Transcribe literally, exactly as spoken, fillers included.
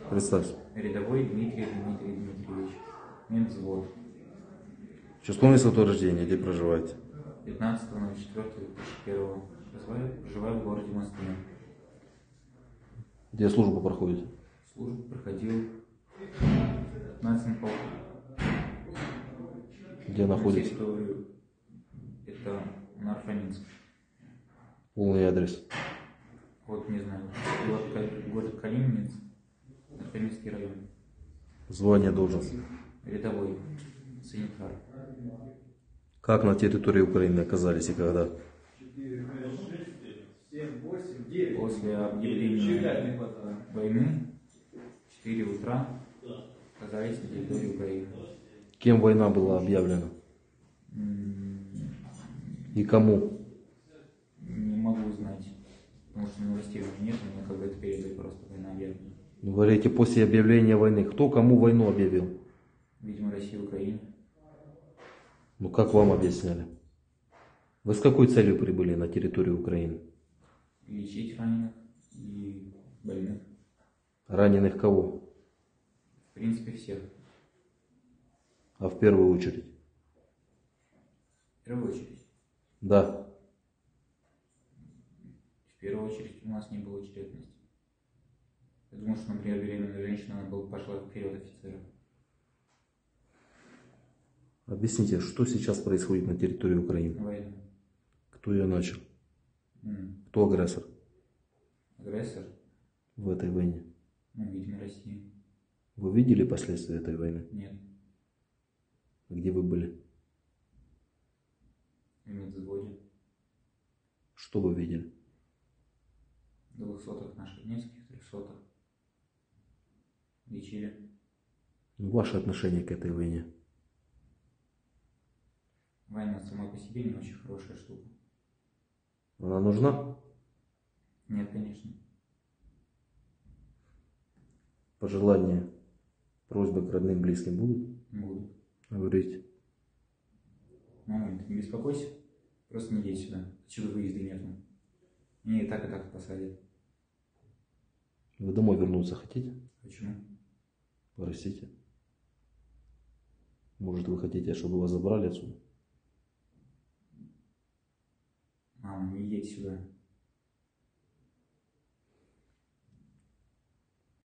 Представься. Рядовой Дмитрий Дмитрий Дмитриевич. Медвзвод. Число место рождения, где проживаете? пятнадцатого ноль четвёртого две тысячи первого. Проживаю, проживаю в городе Москве. Где службу проходите? Службу проходил пятнадцать полк. Где находитесь? Это Нарфаминск. Полный адрес. Вот не знаю. Город, город Калининец. Нарфаминский район. Звание должность. Рядовой. Санитар. Как на территории Украины оказались и когда? После объявления войны в четыре утра оказались на территории Украины. Кем война была объявлена? И кому? Не могу знать. Потому что новостей у меня нет, мне когда-то передали просто война объявлена. Вы говорите, после объявления войны. Кто кому войну объявил? Видимо, Россия, Украина. Ну как вам объясняли? Вы с какой целью прибыли на территорию Украины? Лечить раненых и больных. Раненых кого? В принципе, всех. А в первую очередь? В первую очередь. Да. В первую очередь у нас не было очередности. Я думаю, что, например, беременная женщина, она была, пошла вперед офицера. Объясните, что сейчас происходит на территории Украины? Война. Кто ее начал? М. Кто агрессор Агрессор? в этой войне? Ну, видимо, Россия. Вы видели последствия этой войны? Нет. Где вы были? В медвзводе. Что вы видели? Двухсотых наших, нескольких трехсотых. Лечили. Ваше отношение к этой войне? Война сама по себе не очень хорошая штука. Она нужна? Нет, конечно. Пожелания, просьбы к родным, близким будут? Будут. Говорите. Мама, ты не беспокойся. Просто не едь сюда. Отсюда выезда нет. Мне и так, и так посадят. Вы домой вернуться хотите? Почему? Простите. Может, вы хотите, чтобы вас забрали отсюда? Мама, не едь сюда.